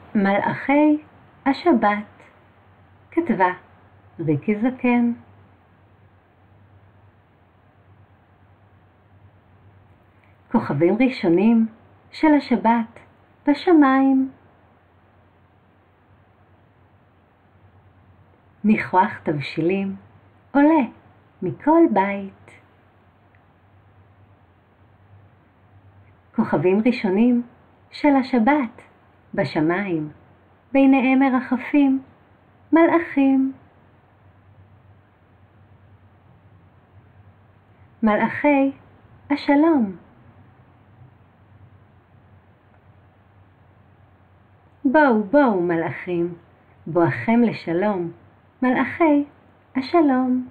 מלאכי השבת, כתבה ריקי זקן. כוכבים ראשונים של השבת בשמיים. ניחוח תבשילים עולה מכל בית. כוכבים ראשונים של השבת בשמיים, ביניהם מרחפים מלאכים. מלאכי השלום. בואו מלאכים, בואכם לשלום, מלאכי השלום.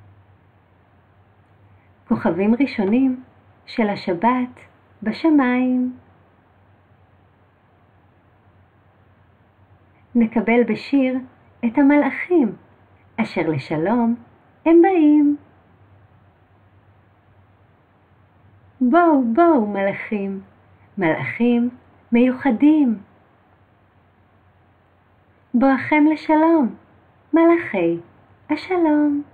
כוכבים ראשונים של השבת בשמיים. נקבל בשיר את המלאכים, אשר לשלום הם באים. בואו מלאכים, מלאכים מיוחדים. בואכם לשלום, מלאכי השלום.